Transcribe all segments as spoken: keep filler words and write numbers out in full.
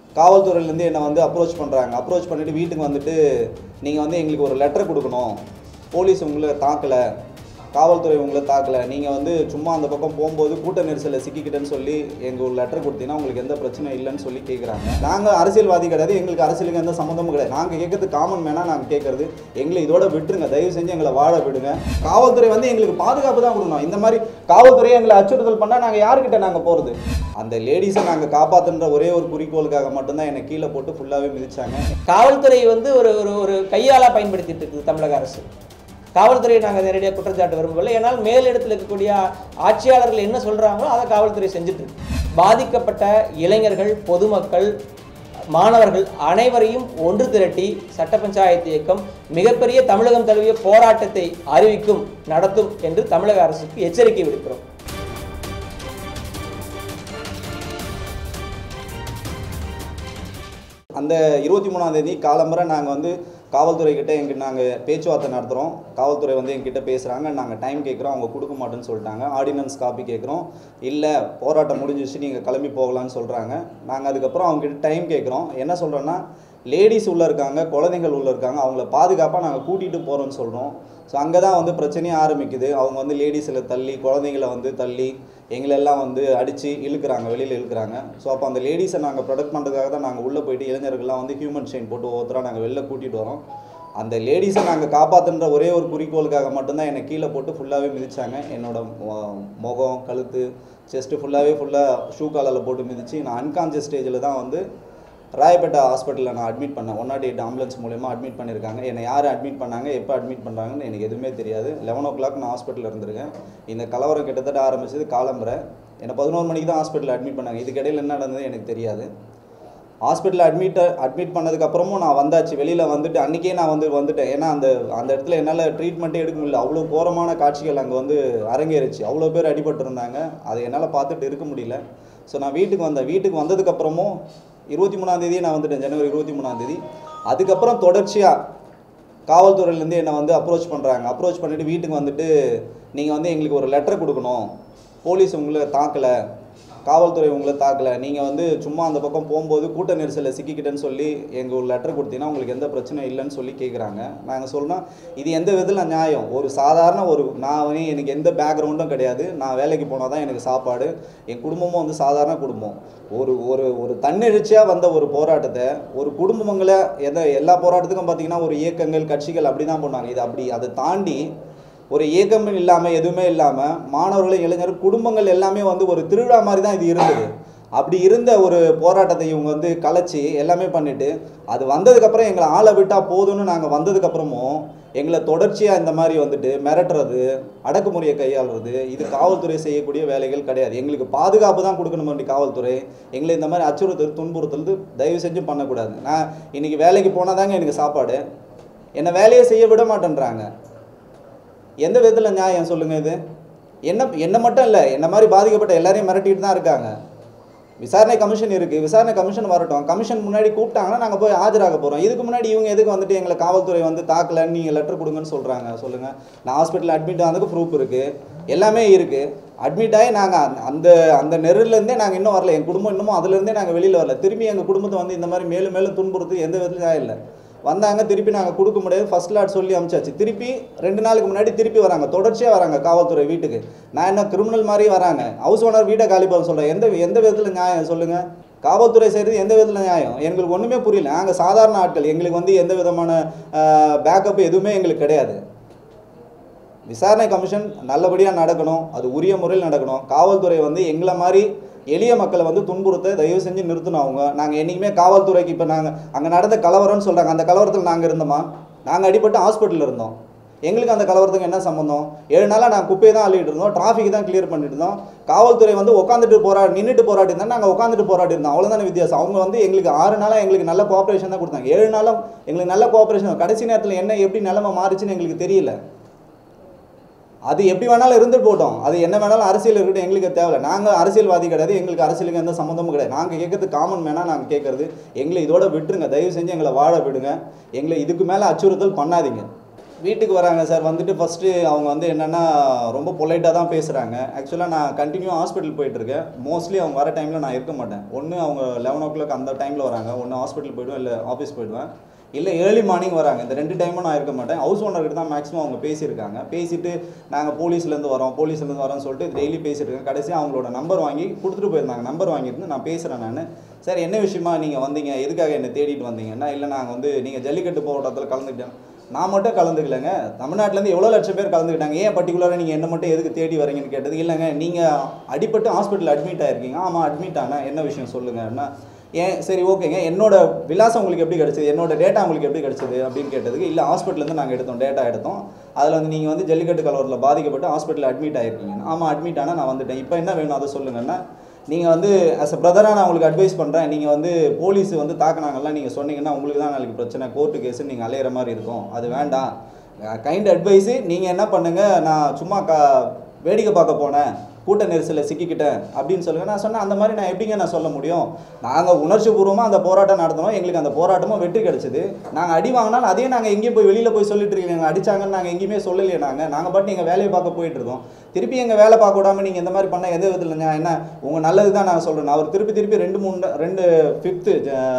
காவல்துறையிலேருந்து என்னை வந்து அப்ரோச் பண்ணுறாங்க. அப்ரோச் பண்ணிவிட்டு வீட்டுக்கு வந்துட்டு நீங்கள் வந்து எங்களுக்கு ஒரு லெட்டர் கொடுக்கணும், போலீஸ் உங்களை தாக்கலை, காவல்துறை உங்களை தாக்கலை, நீங்கள் வந்து சும்மா அந்த பக்கம் போகும்போது கூட்ட நெரிசலில் சிக்கிக்கிட்டேன்னு சொல்லி எங்கள் ஒரு லெட்டர் கொடுத்தீங்கன்னா உங்களுக்கு எந்த பிரச்சனையும் இல்லைன்னு சொல்லி கேட்குறாங்க. நாங்கள் அரசியல்வாதி கிடையாது, எங்களுக்கு அரசியலுக்கு எந்த சம்மந்தமும் கிடையாது. நாங்கள் கேட்கறது காமன் மேனாக நாங்கள் கேட்குறது எங்களை இதோட விட்டுருங்க, தயவு செஞ்சு எங்களை வாழ விடுங்க. காவல்துறை வந்து எங்களுக்கு பாதுகாப்பு தான் கொடுக்கணும். இந்த மாதிரி காவல்துறையை எங்களை அச்சுறுத்தல் பண்ணால் நாங்கள் யாருக்கிட்ட நாங்கள் போகிறது? அந்த லேடிஸை நாங்கள் காப்பாற்றுன்ற ஒரே ஒரு குறிக்கோளுக்காக மட்டும்தான் என்னை கீழே போட்டு ஃபுல்லாகவே மிதிச்சாங்க. காவல்துறை வந்து ஒரு ஒரு கையாளாக பயன்படுத்திட்டு இருக்குது தமிழக அரசு. காவல்துறையை நாங்கள் நேரடியாக குற்றச்சாட்டு விரும்பவில்லை. ஏன்னால் மேலிடத்தில் இருக்கக்கூடிய ஆட்சியாளர்கள் என்ன சொல்கிறாங்களோ அதை காவல்துறை செஞ்சுட்டு இருக்கு. பாதிக்கப்பட்ட இளைஞர்கள், பொதுமக்கள், மாணவர்கள் அனைவரையும் ஒன்று திரட்டி சட்ட பஞ்சாயத்து இயக்கம் மிகப்பெரிய தமிழகம் தழுவிய போராட்டத்தை அறிவிக்கும், நடத்தும் என்று தமிழக அரசுக்கு எச்சரிக்கை விடுக்கிறோம். அந்த இருபத்தி மூணாம் தேதி காலம்பரை நாங்கள் வந்து காவல்துறை கிட்டே எங்கிட்ட நாங்கள் பேச்சுவார்த்தை நடத்துகிறோம். காவல்துறை வந்து எங்கிட்ட பேசுகிறாங்க, நாங்கள் டைம் கேட்குறோம், அவங்க கொடுக்க மாட்டேன்னு சொல்லிட்டாங்க. ஆர்டினன்ஸ் காப்பி கேட்குறோம், இல்லை போராட்டம் முடிஞ்சிச்சு நீங்கள் கிளம்பி போகலான்னு சொல்கிறாங்க. நாங்கள் அதுக்கப்புறம் அவங்ககிட்ட டைம் கேட்குறோம். என்ன சொல்கிறோன்னா, லேடிஸ் உள்ளே இருக்காங்க, குழந்தைகள் உள்ளே இருக்காங்க, அவங்கள பாதுகாப்பாக நாங்கள் கூட்டிகிட்டு போகிறோன்னு சொல்கிறோம். ஸோ அங்கே தான் வந்து பிரச்சனையே ஆரம்பிக்குது. அவங்க வந்து லேடிஸில் தள்ளி, குழந்தைங்கள வந்து தள்ளி, எங்களெல்லாம் வந்து அடித்து இழுக்கிறாங்க, வெளியில் இழுக்கிறாங்க. ஸோ அப்போ அந்த லேடிஸை நாங்கள் ப்ரொடெக்ட் பண்ணுறதுக்காக தான் நாங்கள் உள்ளே போயிட்டு இளைஞர்கள்லாம் வந்து ஹியூமன் செயின் போட்டு ஒவ்வொருத்தராக நாங்கள் வெளில கூட்டிகிட்டு வரோம். அந்த லேடிஸை நாங்கள் காப்பாற்றுன்ற ஒரே ஒரு குறிக்கோளுக்காக மட்டும்தான் என்னை கீழே போட்டு ஃபுல்லாகவே மிதிச்சாங்க. என்னோடய முகம், கழுத்து, செஸ்ட்டு ஃபுல்லாகவே ஃபுல்லாக ஷூ காலில் போட்டு மிதித்து நான் அன்கான்ஷியஸ் ஸ்டேஜில் தான் வந்து ராயப்பேட்டை ஹாஸ்பிட்டலில் நான் அட்மிட் பண்ணேன். ஒன் நாட் எயிட் ஆம்புலன்ஸ் மூலமா அட்மிட் பண்ணியிருக்காங்க. என்னை யார் அட்மிட் பண்ணாங்க, எப்போ அட்மிட் பண்ணுறாங்கன்னு எனக்கு எதுவுமே தெரியாது. லெவன் ஓ கிளாக் நான் ஹாஸ்பிட்டலில் இருந்திருக்கேன். இந்த கலவரம் கிட்டத்தட்ட ஆரம்பிச்சது காலம்பரை. என்னை பதினோரு மணிக்கு தான் ஹாஸ்பிட்டலில் அட்மிட் பண்ணாங்க. இதுக்கிடையில் என்ன நடந்தது எனக்கு தெரியாது. ஹாஸ்பிட்டலில் அட்மிட் அட்மிட் பண்ணதுக்கப்புறமும் நான் வந்தாச்சு, வெளியில் வந்துட்டு அன்றைக்கே நான் வந்து வந்துட்டேன். ஏன்னா அந்த அந்த இடத்துல என்னால் ட்ரீட்மெண்ட்டே எடுக்க முடியல. அவ்வளோ கோரமான காட்சிகள் அங்கே வந்து அரங்கேறிச்சு. அவ்வளோ பேர் அடிபட்டிருந்தாங்க. அதை என்னால் பார்த்துட்டு இருக்க முடியல. ஸோ நான் வீட்டுக்கு வந்தேன். வீட்டுக்கு வந்ததுக்கப்புறமும் இருபத்தி மூணாம் தேதியே நான் வந்துட்டேன், ஜனவரி இருபத்தி மூணாம் தேதி. அதுக்கப்புறம் தொடர்ச்சியாக காவல்துறையிலேருந்து என்னை வந்து அப்ரோச் பண்ணுறாங்க. அப்ரோச் பண்ணிவிட்டு வீட்டுக்கு வந்துட்டு நீங்கள் வந்து எங்களுக்கு ஒரு லெட்டர் கொடுக்கணும், போலீஸ் உங்களை தாக்கலை, காவல்துறை உங்களை தாக்கலை, நீங்கள் வந்து சும்மா அந்த பக்கம் போகும்போது கூட்ட நெரிசலில் சிக்கிக்கிட்டேன்னு சொல்லி எங்கள் ஒரு லெட்டர் கொடுத்தீங்கன்னா உங்களுக்கு எந்த பிரச்சனையும் இல்லைன்னு சொல்லி கேட்குறாங்க. நாங்கள் சொல்லணும், இது எந்த விதத்தில் நியாயம்? ஒரு சாதாரண ஒரு நான் வந்து எனக்கு எந்த பேக்ரவுண்டும் கிடையாது, நான் வேலைக்கு போனால் தான் எனக்கு சாப்பாடு, என் குடும்பமும் வந்து சாதாரண குடும்பம். ஒரு ஒரு ஒரு தன்னெழுச்சியாக வந்த ஒரு போராட்டத்தை ஒரு குடும்பங்களை எதை எல்லா போராட்டத்துக்கும் பார்த்திங்கன்னா ஒரு இயக்கங்கள், கட்சிகள் அப்படி தான் பண்ணாங்க. இது அப்படி அதை தாண்டி ஒரு இயக்கம் இல்லாமல், எதுவுமே இல்லாமல், மாணவர்கள், இளைஞர், குடும்பங்கள் எல்லாமே வந்து ஒரு திருவிழா மாதிரி தான் இது இருந்தது. அப்படி இருந்த ஒரு போராட்டத்தை இவங்க வந்து கலைச்சி எல்லாமே பண்ணிவிட்டு அது வந்ததுக்கப்புறம் எங்களை ஆளை விட்டால் போதும்னு நாங்கள் வந்ததுக்கப்புறமும் எங்களை தொடர்ச்சியாக இந்த மாதிரி வந்துட்டு மிரட்டுறது, அடக்குமுறையை கையாளுறது, இது காவல்துறை செய்யக்கூடிய வேலைகள் கிடையாது. எங்களுக்கு பாதுகாப்பு தான் கொடுக்கணும் வேண்டிய காவல்துறை. எங்களை இந்த மாதிரி அச்சுறுத்தல், துன்புறுத்தல் தயவு செஞ்சு பண்ணக்கூடாது. நான் இன்றைக்கி வேலைக்கு போனால் தாங்க எனக்கு சாப்பாடு, என்னை வேலையை செய்ய விட மாட்டேன்றாங்க. எந்த விதத்தில் நியாயம் சொல்லுங்கள்? இது என்ன என்ன மட்டும் இல்லை, என்ன மாதிரி பாதிக்கப்பட்ட எல்லாரையும் மிரட்டிட்டு தான் இருக்காங்க. விசாரணை கமிஷன் இருக்குது, விசாரணை கமிஷன் வரட்டும், கமிஷன் முன்னாடி கூப்பிட்டாங்கன்னா நாங்கள் போய் ஆஜராக போகிறோம். இதுக்கு முன்னாடி இவங்க எதுக்கு வந்துட்டு எங்களை காவல்துறை வந்து தாக்கலைன்னு நீங்கள் லெட்டர் கொடுங்கன்னு சொல்கிறாங்க? சொல்லுங்கள். நான் ஹாஸ்பிட்டலில் அட்மிட் ஆனதுக்கு ப்ரூஃப் இருக்குது, எல்லாமே இருக்குது. அட்மிட் ஆகி நாங்கள் அந்த அந்த நெருலேருந்தே நாங்கள் இன்னும் வரல, என் குடும்பம் இன்னமும் அதுலேருந்தே நாங்கள் வெளியில் வரல. திரும்பி எங்கள் குடும்பத்தை வந்து இந்த மாதிரி மேலும் மேலும் துன்புறுத்து எந்த விதத்துலையும் இல்லை. வந்தாங்க, திருப்பி நாங்கள் கொடுக்க முடியாது, ஃபர்ஸ்ட் லாட் சொல்லி அனுப்பிச்சாச்சு. திருப்பி ரெண்டு நாளுக்கு முன்னாடி திருப்பி வராங்க, தொடர்ச்சியாக வராங்க காவல்துறை வீட்டுக்கு. நான் என்ன கிரிமினல் மாதிரி வராங்க, ஹவுஸ் ஓனர் வீட்டை காலி பண்ண சொல்கிறேன். எந்த எந்த விதத்தில் நியாயம் சொல்லுங்கள்? காவல்துறை செய்கிறது எந்த விதத்தில் நியாயம்? எங்களுக்கு ஒன்றுமே புரியல. நாங்கள் சாதாரண ஆட்கள், எங்களுக்கு வந்து எந்த விதமான பேக்கப் எதுவுமே எங்களுக்கு கிடையாது. விசாரணை கமிஷன் நல்லபடியாக நடக்கணும், அது உரிய முறையில் நடக்கணும். காவல்துறை வந்து எங்களை மாதிரி எளிய மக்களை வந்து துன்புறுத்த தயவு செஞ்சு நிறுத்தணும். அவங்க நாங்கள் என்றைக்குமே காவல்துறைக்கு இப்போ நாங்கள் அங்கே நடந்த கலவரம்னு சொல்கிறாங்க, அந்த கலவரத்தில் நாங்கள் இருந்தோமா? நாங்கள் அடிபட்டு ஹாஸ்பிட்டலில் இருந்தோம். எங்களுக்கு அந்த கலவரத்துக்கு என்ன சம்பந்தம்? ஏழு நாளாக நாங்கள் குப்பையை தான் அள்ளிட்டு இருந்தோம், டிராஃபிக் தான் கிளியர் பண்ணிட்டு இருந்தோம். காவல்துறை வந்து உட்காந்துட்டு போராடி நின்றுட்டு போராடி இருந்தால் நாங்கள் உட்காந்துட்டு போராடி இருந்தோம். அவ்வளோதான வித்தியாசம். அவங்க வந்து எங்களுக்கு ஆறு நாளாக எங்களுக்கு நல்ல கோஆப்ரேஷன் தான் கொடுத்தாங்க. ஏழு நாளும் எங்களுக்கு நல்ல கோஆப்ரேஷன். கடைசி நேரத்தில் என்ன எப்படி நிலைமை மாறிச்சுன்னு எங்களுக்கு தெரியல. அது எப்படி வேணாலும் இருந்துட்டு போட்டோம், அது என்ன வேணாலும் அரசியல் இருக்கட்டும், எங்களுக்கு தேவை. நாங்கள் அரசியல்வாதி கிடையாது, எங்களுக்கு அரசியலுக்கு எந்த சம்மந்தமும் கிடையாது. நாங்கள் கேட்கறது காமன் மேனாக நாங்கள் கேட்குறது எங்களை இதோட விட்டுருங்க, தயவு செஞ்சு எங்களை வாழ விடுங்க, எங்களை இதுக்கு மேலே அச்சுறுத்தல் பண்ணாதீங்க. வீட்டுக்கு வராங்க சார். வந்துட்டு ஃபஸ்ட்டு அவங்க வந்து என்னென்னா ரொம்ப பொலைட்டாக தான் பேசுகிறாங்க. ஆக்சுவலாக நான் கண்டினியூ ஹாஸ்பிட்டல் போயிட்டுருக்கேன். மோஸ்ட்லி அவங்க வர டைமில் நான் இருக்க மாட்டேன். ஒன்று அவங்க லெவன் ஓ கிளாக் அந்த டைமில் வராங்க, ஒன்று ஹாஸ்பிட்டல் போய்டுவேன், இல்லை ஆஃபீஸ் போய்டுவேன், இல்லை ஏர்லி மார்னிங் வராங்க. இந்த ரெண்டு டைமும் நான் இருக்க மாட்டேன். ஹவுஸ் ஓனர்கிட்ட தான் மேக்ஸிமம் அவங்க பேசியிருக்காங்க. பேசிட்டு நாங்கள் போலீஸ்லேருந்து வரோம் போலீஸ்லேருந்து வரோம்னு சொல்லிட்டு டெய்லி பேசியிருக்கேன். கடைசியாக அவங்களோட நம்பர் வாங்கி கொடுத்துட்டு போயிருந்தாங்க. நம்பர் வாங்கியிருந்து நான் பேசுகிறேன். நான் சார் என்ன விஷயமா நீங்கள் வந்தீங்க, எதுக்காக என்னை தேடிட்டு வந்தீங்கன்னா, இல்லை நாங்கள் வந்து நீங்கள் ஜல்லிக்கட்டு போராட்டத்தில் கலந்துக்கிட்டேன். நான் மட்டும் கலந்துக்கலைங்க, தமிழ்நாட்டிலேருந்து எவ்வளோ லட்சம் பேர் கலந்துக்கிட்டாங்க, ஏன் பர்டிகுலராக நீங்கள் என்ன மட்டும் எதுக்கு தேடி வரீங்கன்னு கேட்டது. இல்லைங்க நீங்கள் அடிபட்டு ஹாஸ்பிட்டலில் அட்மிட் ஆகிருக்கீங்க. ஆமாம் அட்மிட் ஆனால் என்ன விஷயம் சொல்லுங்கன்னா, ஏன் சரி ஓகேங்க என்னோட விலாசம் உங்களுக்கு எப்படி கிடச்சிது, என்னோட டேட்டா உங்களுக்கு எப்படி கிடச்சிது அப்படின்னு கேட்டதுக்கு, இல்லை ஹாஸ்பிட்டலேருந்து நாங்கள் எடுத்தோம் டேட்டா எடுத்தோம், அதில் வந்து நீங்கள் வந்து ஜல்லிக்கட்டு கலவரத்தில் பாதிக்கப்பட்டு ஹாஸ்பிட்டலில் அட்மிட் ஆகிருக்கீங்க. ஆமாம் அட்மிட் ஆனால் நான் வந்துட்டேன், இப்போ என்ன வேணும் அதை சொல்லுங்கன்னா, நீங்கள் வந்து ஆஸ் அ பிரதராக நான் உங்களுக்கு அட்வைஸ் பண்ணுறேன், நீங்கள் வந்து போலீஸ் வந்து தாக்குனாங்கலாம் நீங்கள் சொன்னீங்கன்னா உங்களுக்கு தான் நாளைக்கு பிரச்சனை, கோர்ட்டு கேஸு நீங்கள் அலையிற மாதிரி இருக்கும், அது வேண்டாம். கைண்ட் அட்வைஸு நீங்கள் என்ன பண்ணுங்கள், நான் சும்மா க வேடிக்கை பார்க்க போனேன், கூட்ட நெரிசலில் சிக்கிக்கிட்டேன் அப்படின்னு சொல்லுங்கள். நான் சொன்னேன் அந்த மாதிரி நான் எப்படிங்க நான் சொல்ல முடியும், நாங்கள் உணர்ச்சி பூர்வமாக அந்த போராட்டம் நடத்தினோம், எங்களுக்கு அந்த போராட்டமும் வெற்றி கிடச்சிது. நாங்கள் அடி வாங்கினாலும் அதே நாங்கள் எங்கேயும் போய் வெளியில் போய் சொல்லிட்டு இருக்கீங்க, அடித்தாங்கன்னு நாங்கள் எங்கேயுமே சொல்லலையே. நாங்கள் நாங்கள் பாட்டு எங்கள் வேலையை பார்க்க போயிட்டு இருக்கோம். திருப்பி எங்கள் வேலை பார்க்க விடாமல் நீங்கள் இந்த மாதிரி பண்ணால் எது விதத்தில் இல்லைங்க, என்ன உங்கள் நல்லது தான் நான் சொல்கிறேன். அவர் திருப்பி திருப்பி ரெண்டு மூணு ரெண்டு ஃபிஃப்த்து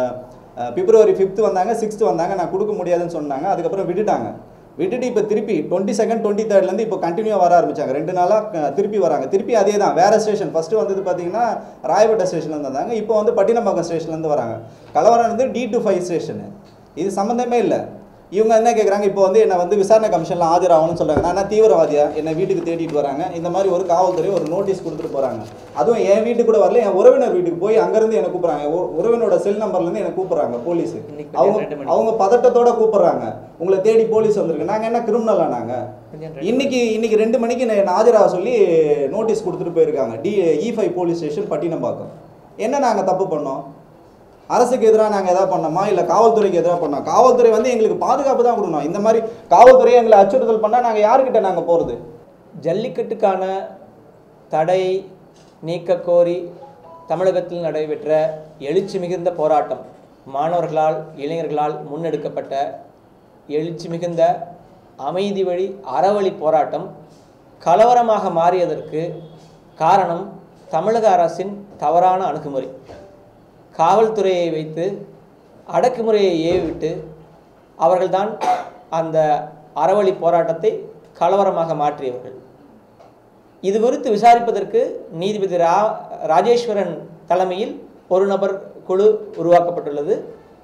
பிப்ரவரி ஃபிஃப்த்து வந்தாங்க, சிக்ஸ்த்து வந்தாங்க, நான் கொடுக்க முடியாதுன்னு சொன்னாங்க. அதுக்கப்புறம் விட்டுட்டாங்க. விட்டுட்டு இப்போ திருப்பி டுவெண்ட்டி செகண்ட் டுவெண்ட்டி தேர்ட்லேருந்து இப்போ கண்டினியூவாக வர ஆரம்பிச்சாங்க. ரெண்டு நாளாக திருப்பி வராங்க. திருப்பி அதே தான் வேறு ஸ்டேஷன். ஃபஸ்ட்டு வந்தது பார்த்தீங்கன்னா ராயப்பேட்டை ஸ்டேஷன்லேருந்து வந்தாங்க, இப்போ வந்து பட்டினப்பாக்கம் ஸ்டேஷன்லேருந்து வராங்க. கலவரம் வந்து டி டு ஃபைவ் ஸ்டேஷனு. இது சம்மந்தமே இல்லை. இவங்க என்ன கேட்குறாங்க, இப்போ வந்து என்னை வந்து விசாரணை கமிஷனில் ஆஜராகணும்னு சொல்கிறாங்க. நான் என்ன தீவிரவாதியா, என்னை வீட்டுக்கு தேடிட்டு வராங்க, இந்த மாதிரி ஒரு காவல்துறை ஒரு நோட்டீஸ் கொடுத்துட்டு போகிறாங்க. அதுவும் என் வீட்டுக்கு கூட வரல, என் உறவினர் வீட்டுக்கு போய் அங்கேருந்து என்னை கூப்பிட்றாங்க. உறவினரோட செல் நம்பர்லேருந்து என்னை கூப்பிட்றாங்க போலீஸு. அவங்க அவங்க பதட்டத்தோடு கூப்பிட்றாங்க, உங்களை தேடி போலீஸ் வந்திருக்கு. நாங்கள் என்ன கிரிமினலா? நாங்கள் இன்னைக்கு இன்னைக்கு ரெண்டு மணிக்கு நான் ஆஜராக சொல்லி நோட்டீஸ் கொடுத்துட்டு போயிருக்காங்க T E five police station Pattinapakkam. என்ன நாங்கள் தப்பு பண்ணோம்? அரசுக்கு எதிராக நாங்கள் எதாவது பண்ணோமா, இல்லை காவல்துறைக்கு எதிராக பண்ணோம்? காவல்துறை வந்து எங்களுக்கு பாதுகாப்பு தான் கொடுக்கணும். இந்த மாதிரி காவல்துறையை எங்களை அச்சுறுத்தல் பண்ணால் நாங்கள் யாருக்கிட்ட நாங்கள் போகிறது? ஜல்லிக்கட்டுக்கான தடை நீக்க கோரி தமிழகத்தில் நடைபெற்ற எழுச்சி மிகுந்த போராட்டம், மாணவர்களால் இளைஞர்களால் முன்னெடுக்கப்பட்ட எழுச்சி மிகுந்த அமைதி வழி அறவழி போராட்டம் கலவரமாக மாறியதற்கு காரணம் தமிழக அரசின் தவறான அணுகுமுறை. காவல்துறையை வைத்து அடக்குமுறையை ஏவிவிட்டு அவர்கள்தான் அந்த அறவழி போராட்டத்தை கலவரமாக மாற்றியவர்கள். இது குறித்து விசாரிப்பதற்கு நீதிபதி ரா ராஜேஸ்வரன் தலைமையில் ஒரு நபர் குழு உருவாக்கப்பட்டுள்ளது.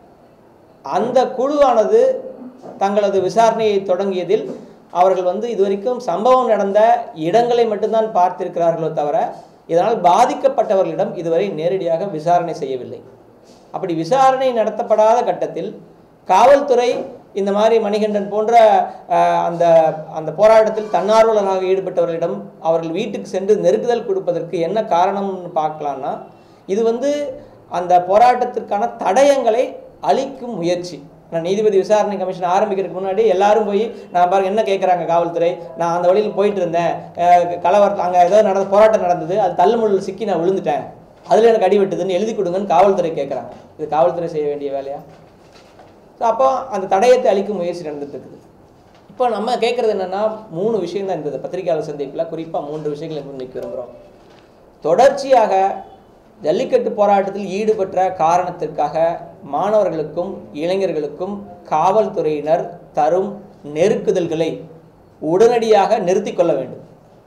அந்த குழுவானது தங்களது விசாரணையை தொடங்கியதில் அவர்கள் வந்து இதுவரைக்கும் சம்பவம் நடந்த இடங்களை மட்டும்தான் பார்த்திருக்கிறார்களோ தவிர இதனால் பாதிக்கப்பட்டவர்களிடம் இதுவரை நேரடியாக விசாரணை செய்யவில்லை. அப்படி விசாரணை நடத்தப்படாத கட்டத்தில் காவல்துறை இந்த மாதிரி மணிகண்டன் போன்ற அந்த அந்த போராட்டத்தில் தன்னார்வலராக ஈடுபட்டவர்களிடம் அவர்கள் வீட்டுக்கு சென்று நெருக்குதல் கொடுப்பதற்கு என்ன காரணம்னு பார்க்கலான்னா, இது வந்து அந்த போராட்டத்திற்கான தடயங்களை அளிக்கும் முயற்சி. நான் நீதிபதி விசாரணை கமிஷன் ஆரம்பிக்கிறதுக்கு முன்னாடி எல்லாரும் போய் நான் பாருங்க என்ன கேட்குறாங்க காவல்துறை, நான் அந்த வழியில் போயிட்டு இருந்தேன், கலவரத்தில் அங்கே ஏதோ நடந்த போராட்டம் நடந்தது, அது தள்ளுமுள்ளில் சிக்கி நான் விழுந்துட்டேன், அதில் எனக்கு அடிபட்டுதுன்னு எழுதி கொடுங்கன்னு காவல்துறை கேட்குறாங்க. இது காவல்துறை செய்ய வேண்டிய வேலையா? ஸோ அப்போ அந்த தடயத்தை அளிக்கும் முயற்சி நடந்துட்டு இருக்குது. இப்போ நம்ம கேட்குறது என்னென்னா, மூணு விஷயம் தான் இந்த பத்திரிகையாளர் சந்திப்பில் குறிப்பாக மூன்று விஷயங்களை முன்வைக்க விரும்புகிறோம். தொடர்ச்சியாக ஜல்லிக்கட்டு போராட்டத்தில் ஈடுபட்ட காரணத்திற்காக மாணவர்களுக்கும் இளைஞர்களுக்கும் காவல்துறையினர் தரும் நெருக்குதல்களை உடனடியாக நிறுத்தி கொள்ள வேண்டும்.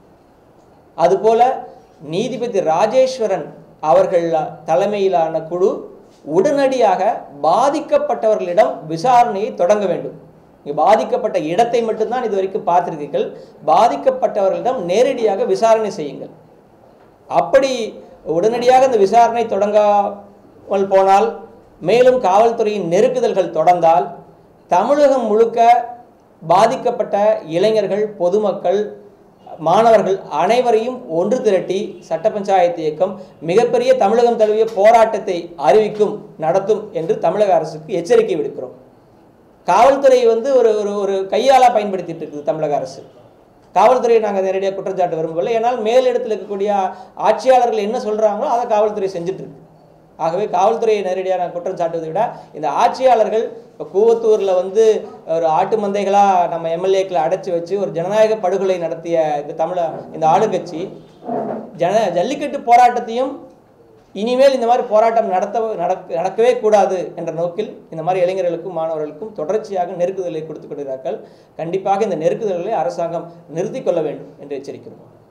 அதுபோல நீதிபதி ராஜேஸ்வரன் அவர்கள் தலைமையிலான குழு உடனடியாக பாதிக்கப்பட்டவர்களிடம் விசாரணையை தொடங்க வேண்டும். இங்கே பாதிக்கப்பட்ட இடத்தை மட்டும்தான் இதுவரைக்கும் பார்த்திருக்கீர்கள், பாதிக்கப்பட்டவர்களிடம் நேரடியாக விசாரணை செய்யுங்கள். அப்படி உடனடியாக இந்த விசாரணை தொடங்காமல் போனால், மேலும் காவல்துறையின் நெருக்குதல்கள் தொடர்ந்தால் தமிழகம் முழுக்க பாதிக்கப்பட்ட இளைஞர்கள், பொதுமக்கள், மாணவர்கள் அனைவரையும் ஒன்று திரட்டி சட்ட பஞ்சாயத்து இயக்கம் மிகப்பெரிய தமிழகம் தழுவிய போராட்டத்தை அறிவிக்கும், நடத்தும் என்று தமிழக அரசுக்கு எச்சரிக்கை விடுக்கிறோம். காவல்துறை வந்து ஒரு ஒரு கையாளாக பயன்படுத்திட்டு இருக்குது தமிழக அரசு. காவல்துறையை நாங்கள் நேரடியாக குற்றச்சாட்டு விரும்பவில்லை. ஏன்னால் மேலிடத்தில் இருக்கக்கூடிய ஆட்சியாளர்கள் என்ன சொல்கிறாங்களோ அதை காவல்துறை செஞ்சுட்டு இருக்கு. ஆகவே காவல்துறையை நேரடியாக நான் குற்றம் சாட்டுவதை விட இந்த ஆட்சியாளர்கள் இப்போ கூவத்தூரில் வந்து ஒரு ஆட்டு மந்தைகளாக நம்ம எம்எல்ஏக்களை அடைச்சி வச்சு ஒரு ஜனநாயக படுகொலை நடத்திய இந்த தமிழ இந்த ஆளுங்கட்சி ஜன ஜல்லிக்கட்டு போராட்டத்தையும் இனிமேல் இந்த மாதிரி போராட்டம் நடத்த நடக்க நடக்கவே கூடாது என்ற நோக்கில் இந்த மாதிரி இளைஞர்களுக்கும் மாணவர்களுக்கும் தொடர்ச்சியாக நெருக்குதலை கொடுத்து கொண்டிருக்கிறார்கள். கண்டிப்பாக இந்த நெருக்குதல்களை அரசாங்கம் நிறுத்திக் கொள்ள வேண்டும் என்று எச்சரிக்கிறோம்.